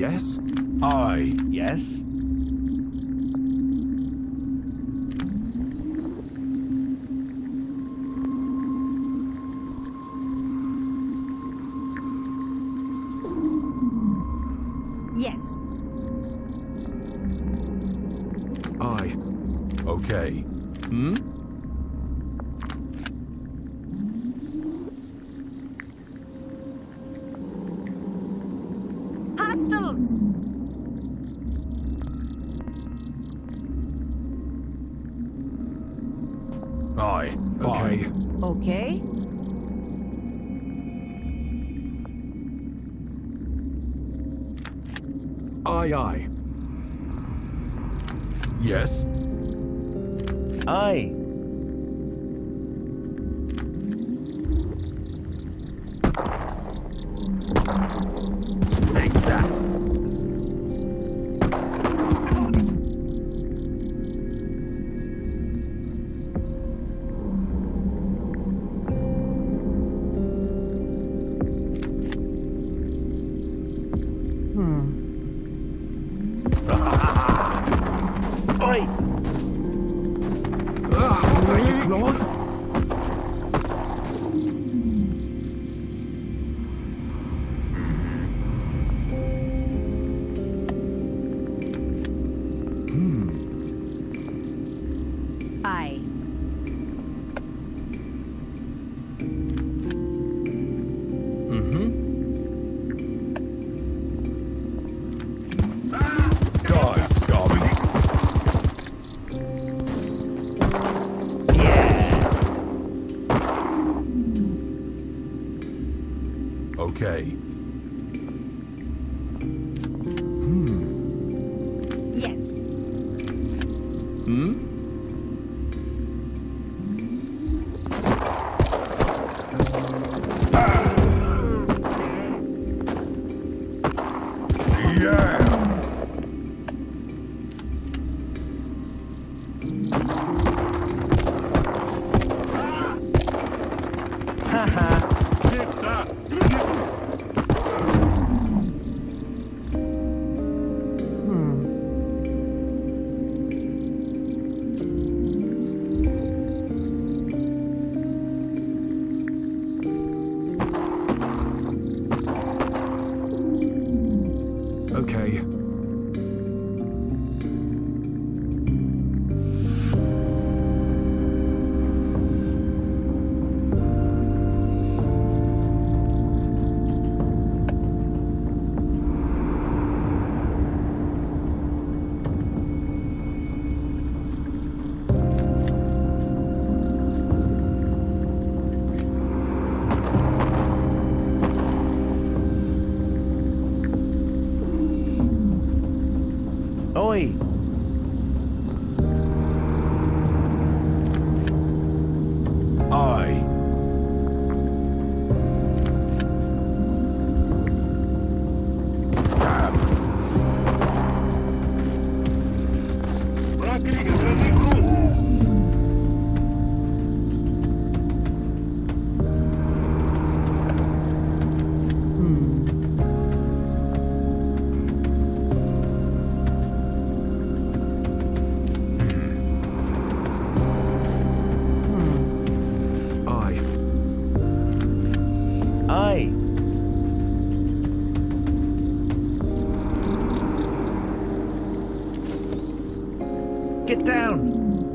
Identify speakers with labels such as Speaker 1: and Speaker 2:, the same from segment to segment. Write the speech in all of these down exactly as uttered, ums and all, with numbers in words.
Speaker 1: Yes?
Speaker 2: Aye.
Speaker 3: Yes?
Speaker 4: Yes.
Speaker 1: Aye.
Speaker 2: Okay.
Speaker 3: Hmm?
Speaker 4: Hostiles!
Speaker 2: Aye.
Speaker 1: Okay.
Speaker 2: Fine.
Speaker 4: Okay.
Speaker 1: Aye, aye.
Speaker 2: Yes.
Speaker 3: Aye.
Speaker 2: Take that.
Speaker 3: Oi!
Speaker 1: Ah, thank you, Claude.
Speaker 4: Aye.
Speaker 3: Mm-hmm.
Speaker 2: Die, Scummy.
Speaker 3: Yeah!
Speaker 2: Okay.
Speaker 4: Yes.
Speaker 3: Hmm?
Speaker 2: Yeah.
Speaker 3: Haha!
Speaker 1: Okay.
Speaker 3: Oi!
Speaker 2: Aye. Damn.
Speaker 1: Aye.
Speaker 3: Aye! Get down!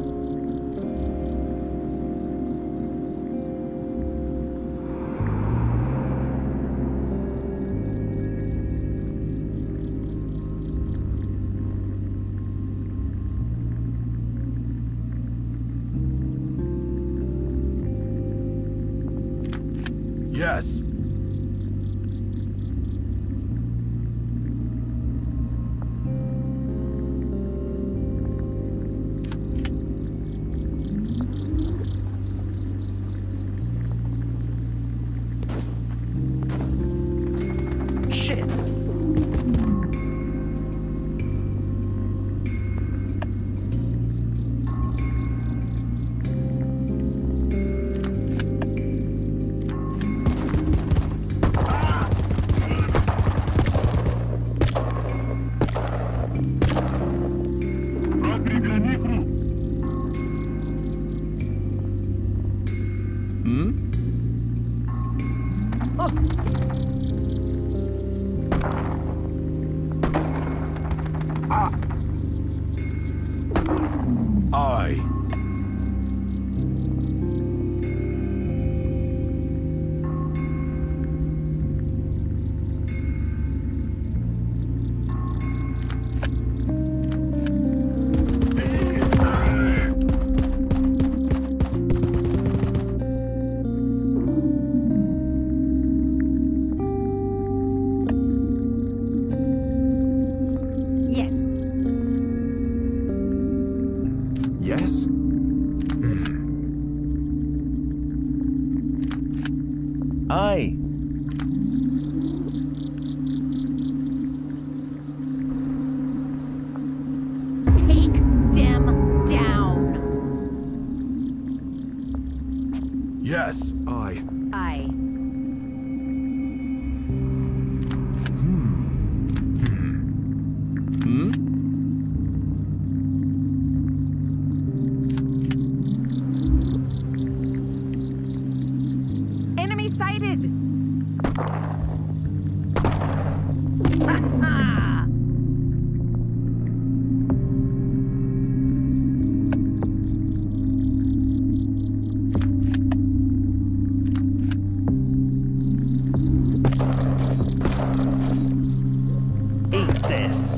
Speaker 2: Yes.
Speaker 3: Shit!
Speaker 2: I.
Speaker 4: Yes.
Speaker 1: Yes?
Speaker 3: Aye.
Speaker 4: Take them down.
Speaker 2: Yes.
Speaker 1: I.
Speaker 4: I.
Speaker 3: Hmm?
Speaker 4: Enemy sighted. Ha ha!
Speaker 3: Eat this.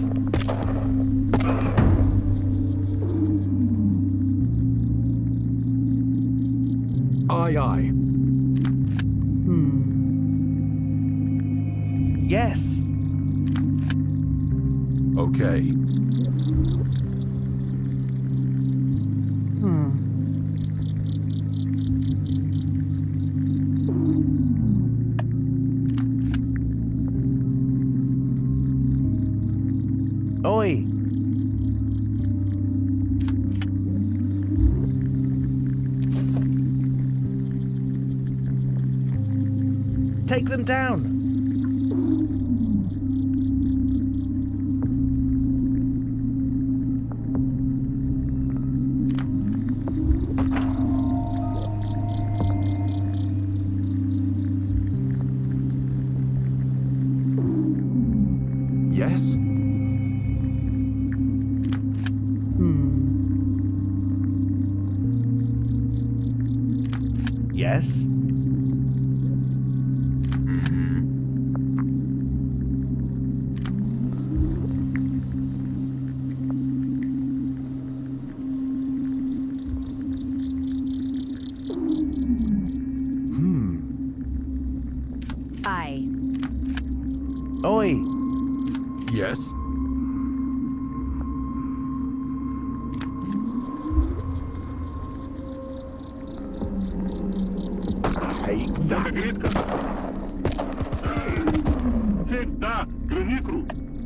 Speaker 1: Aye, aye.
Speaker 3: Yes.
Speaker 2: Okay.
Speaker 3: Oi. Take them down.
Speaker 1: Yes?
Speaker 3: Yes.
Speaker 1: Hmm.
Speaker 4: I.
Speaker 3: Oi.
Speaker 2: Yes.
Speaker 1: Take that.
Speaker 5: Гритка. Цель, да, Граникру.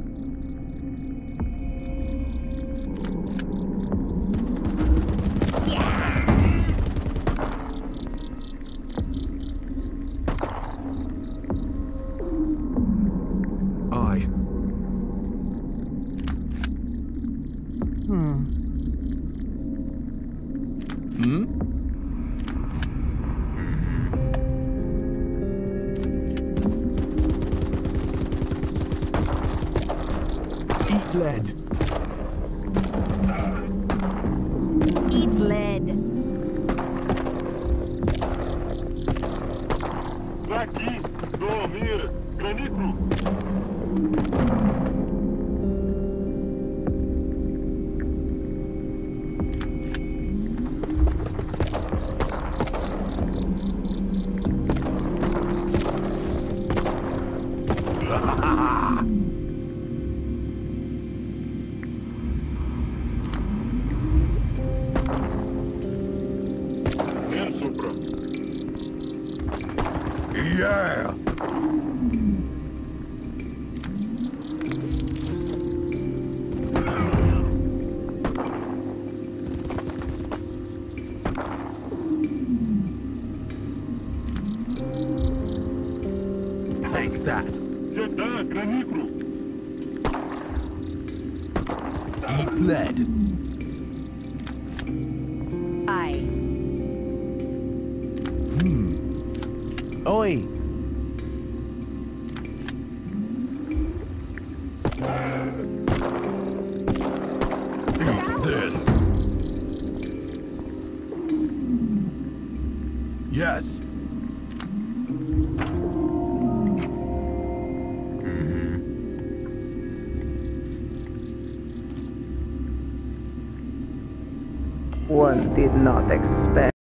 Speaker 1: I.
Speaker 3: Hmm?
Speaker 1: Eat lead.
Speaker 4: Eat lead.
Speaker 5: Daqui, do Mira, Gраникру. Эн Супра.
Speaker 2: Yeah. Take that.
Speaker 5: Цель, да, Граникру.
Speaker 2: Eat lead.
Speaker 4: I.
Speaker 1: Hmm.
Speaker 3: Oi!
Speaker 2: Eat this. Yes.
Speaker 6: One did not expect